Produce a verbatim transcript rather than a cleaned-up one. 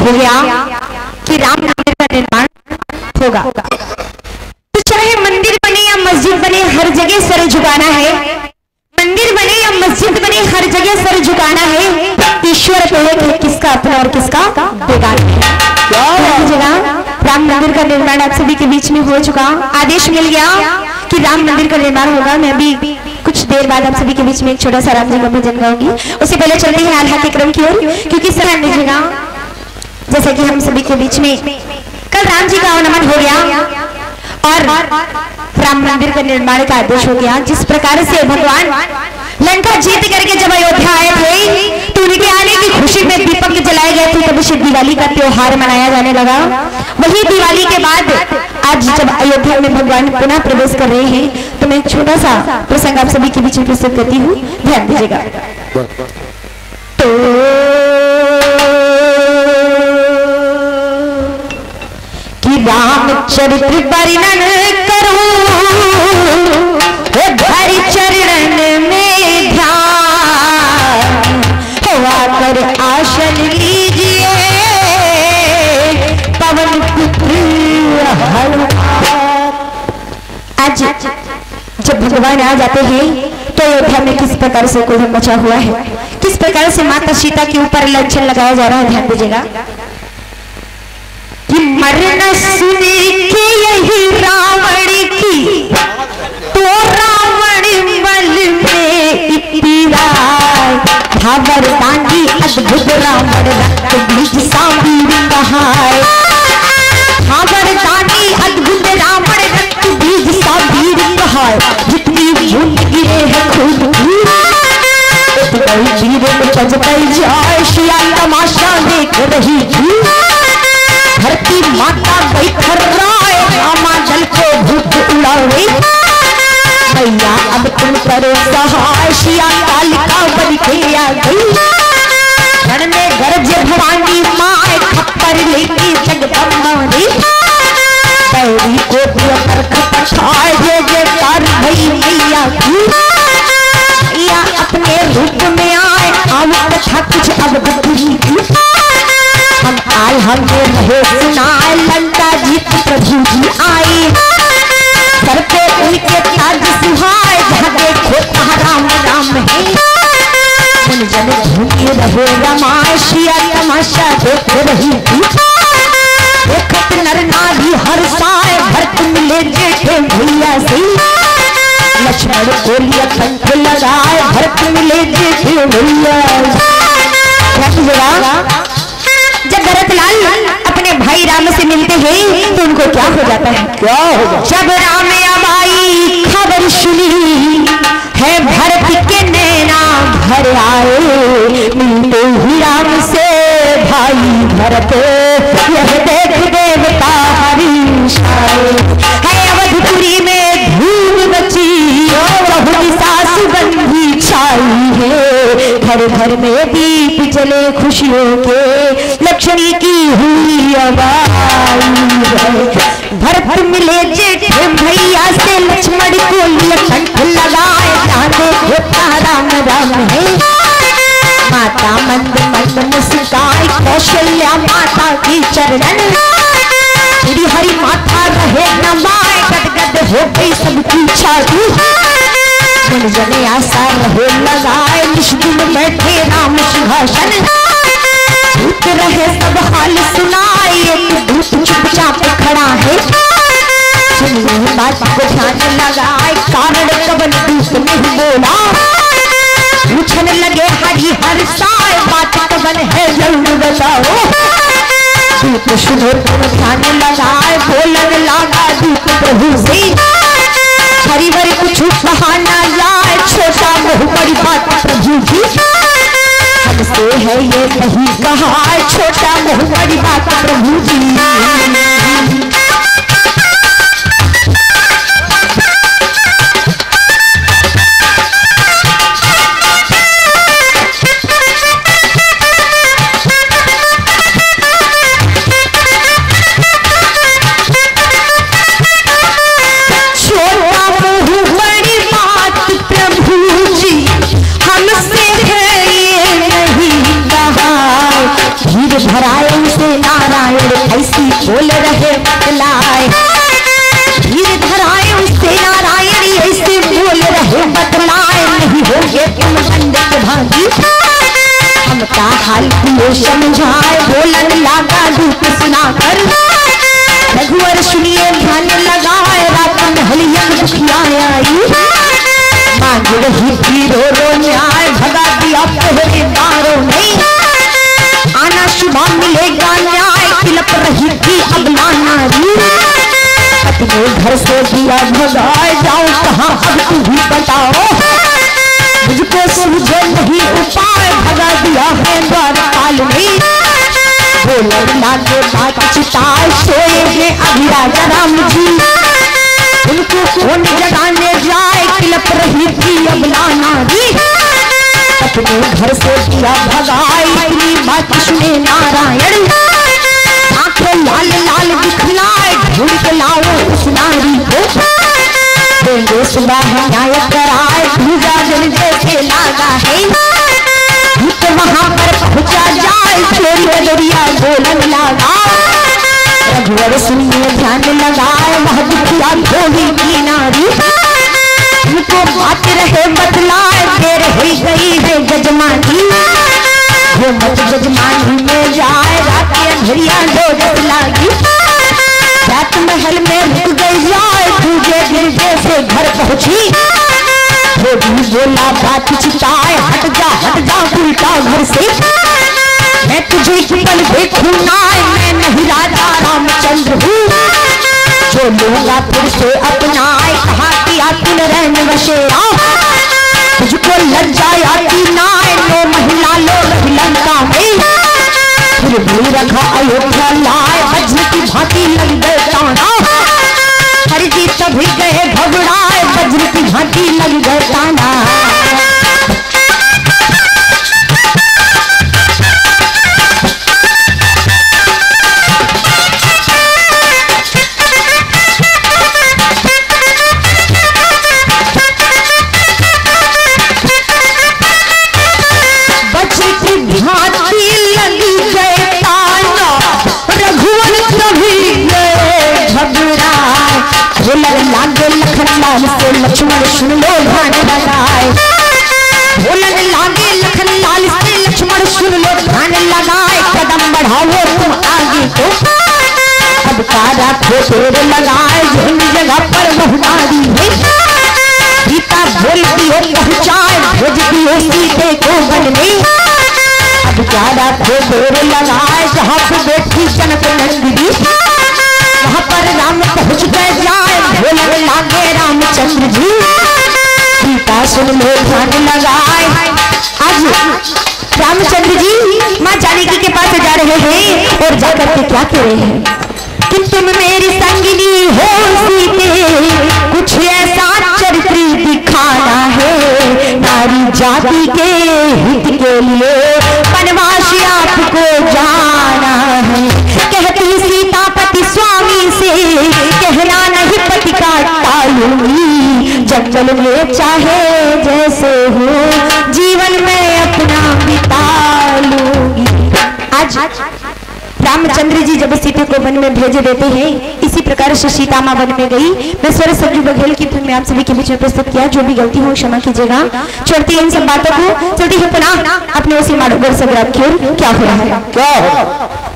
हो गया कि राम मंदिर का निर्माण होगा। तो चाहे मंदिर बने या मस्जिद बने, हर जगह सर झुकाना है। मंदिर बने या मस्जिद बने, हर जगह सर झुकाना है। ईश्वर तो है, किसका अपना और किसका बेगाना। राम मंदिर का निर्माण आप सभी के बीच में हो चुका, आदेश मिल गया कि राम मंदिर का निर्माण होगा। मैं भी कुछ देर बाद आप सभी के बीच में एक छोटा सा राम जी का भजन गाऊंगी। उससे पहले चलते हैं आल्हा के क्रम की ओर, क्योंकि सलाम दीजिएगा जैसा कि हम सभी के बीच में कल राम जी का आगमन हो गया और राम मंदिर का निर्माण का आदेश हो गया। जिस प्रकार से भगवान लंका जीत करके जब अयोध्या आए थे तो उनके आने की खुशी में दीपक जलाए गए थे, तब से दिवाली का त्योहार मनाया जाने लगा। वही दिवाली के बाद आज जब अयोध्या में भगवान पुनः प्रवेश कर रहे हैं, तो मैं एक छोटा सा प्रसंग आप सभी के बीच में प्रस्तुत करती हूँ, ध्यान दीजिएगा। तो कि रामचरित्र वर्णन करूं हरि चरण में ध्यान हुआ कर आसन लीजिए पवन पुत्र हनुमान। आज जब भगवान आ जाते हैं तो अयोध्या में किस प्रकार से कोई मचा हुआ है, किस प्रकार से माता सीता के ऊपर लंचन लगाया जा रहा है, ध्यान दीजिएगा। कि मरना सुन के यही रावण की तो रावण बल में इतिराय भावर दानी अद्भुत रावण रक्त बीज सांबीर कहाय। भावर दानी अद्भुत रावण रक्त बीज सांबीर कहाय। जितनी बूंद गिरे है खून की वीर में बजती जाए शिया तमाशा देख रही थी। धरती माता बैठर राय रामा जल को भूख उड़ावे। भैया अब तुम करो सहाय शिया कालिका बन के आ गई। घर में गरज भवानी माए खप्पर लेके जगदम्बा रे। पैरी को तरख पछाए जे जे कर भई मैया की। मैया अपने रूप में आए आवत था कुछ अब बुद्धि की। हम आए हमने रहे सुनाए लंका जीत प्रभु जी आए। सर पे उनके ताज सुहाए जहाँ देखो कहाँ राम राम है। उन जन झूठे रहे रमाए शिया तमाशा देख रही थी। देखत नर नारी हर साए भरत मिले जेठे भैया से। लक्ष्मण को लिया कंठ लगाए भरत मिले जेठे भैया। जब भरतलाल अपने भाई राम से मिलते हैं तो उनको क्या हो जाता है, क्या हो जाता? जब राम अबाई खबर सुनी है भरत के नैना भर आए। मिलते ही राम से भाई भरत यह देख देवता हरीश आए। है अवधपुरी में धूम मची बहुदिशा सुगंधी छाई है। घर घर में दीप जले खुशियों के लक्ष्मी की हुई आवाज़। भरत मिले जेठे भैया से लक्ष्मण को कंठ लगाए। जाने होता राम राम है। माता मंद मंद मुस्काए कौशल्या माता की चरणन। श्री हरि माथा रहे नमाए गदगद हो गई सबकी छाती। जन जन आशा रहे लगाए निष्ठुर बैठे राम सिंहासन। दूत रहे सब हाल सुनाए एक दूत चुपचाप खड़ा है। सुनिए बात को ध्यान लगाए कारण कवन दूत नहीं बोला। पूछने लगे हरि हर साए बात कवन है जरूर बताओ। दूत सुनो तुम ध्यान लगाए बोलन लगा दूत प्रभु से। हरिवर कुछ बहाना लाए छोटा बहु बड़ी बात प्रभु जी। हमसे है ये नहीं कहा छोटा बहु बड़ी बात प्रभु जी। भराए उसे बोल रहे बतलाए, धीर धराए उससे नारायण ऐसे बोल रहे बतलाए, नहीं होगे तुम बंदे के भागी हम का हाल किए समझाए। बोलन लागा धूप सुनाकर रघुवर सुनिए ध्यान लगाए, रात में हलियन दुखिया आई, मांग रही थी रो रो न्याय, भगा दिया पहरेदारों ने, आना सुबह मिलेगा न्याय, तिलक रही थी अब ना नारी, अपने घर से दिया भगाए, जाओ कहाँ अब तू भी बताओ, मुझको समझे नहीं उपाय, भगा दिया है द्वारपाल ने, बोलन लागे बात चिताए, सोए हैं अभी राजा राम जी, उनको कौन जगाने जाए, तिलक रही थी अब ना नारी, अपने घर से दिया भगाए, इतनी बात सुने नारायण, आंखें लाल लाल दिखलाए, ढूंढ के लाओ उस नारी को, देंगे सुबह न्याय कराए, भूजा जल जैसे लागा है, तो वहां पर पहुंचा जाए, छोरी दरिया बोलन लगा, रघुवर सुनिए ध्यान लगाए, वह दुखिया धोबी की नारी, उनको बात रहे बतलाए, देर हो गई है जजमानी, वो मत जजमानी में जाए, रात अंधेरिया दो जब लागी, रात महल में रुक गई जाए, दूजे दिन जैसे घर पहुंची, वो भी बोला बात चिताए, हट जा हट जा उल्टा घर से, मैं तुझे पल देखूं ना, मैं नहीं राजा रामचंद्र हूँ, जो लूंगा फिर से अपनाए, कहा किया तुम रहन बसेरा, तुझको लज्जा आती ना, लो महिला लो लंका में, फिर भी रखा अयोध्या लाए, वज्र की भांति लग गए ताना, हरजी तभी गए घबराए, वज्र की भांति लग गए ताना, से लक्ष्मण सुन लो ध्यान लगाए, बोलन लागे लखन लाल से लक्ष्मण सुन लो ध्यान लगाए, कदम बढ़ाओ तुम आगे को, अब कारा ठोकर लगाए, जिन जगह पर बहुनारी है, सीता बोलती हो पहुंचाए, भेजती हो सीते को वन में, अब कारा ठोकर लगाए, जहाँ पे बैठी जनक नंदिनी, वहाँ पर राम पहुँच गए जाए, बोलन लागे रामचंद्र जी, सीता सुन लो ध्यान लगाए, आज रामचंद्र जी माँ जानकी के पास जा रहे हैं, और जाकर के क्या कह रहे हैं कि तुम मेरी संगिनी हो सीते, कुछ ऐसा चरित्र दिखाना है, नारी जाति के हित के लिए वनवास आपको जाना है, कहती सीता पति स्वामी से, कहना नहीं पति का टालूंगी, जंगल में चाहे जैसे हो, जीवन में अपना बिता लूंगी। आज रामचंद्र जी जब सीता को वन में भेज देते हैं, इसी प्रकार से सीता माँ वन में गई। मैं स्वर सब्जू बघेल की धुन में आप सभी के बीच में प्रस्तुत किया, जो भी गलती हो क्षमा कीजिएगा। छोड़ती है इन सब बातों को, चलती है पुनः अपने उसी मानव घर से क्या हो रहा है, क्या हो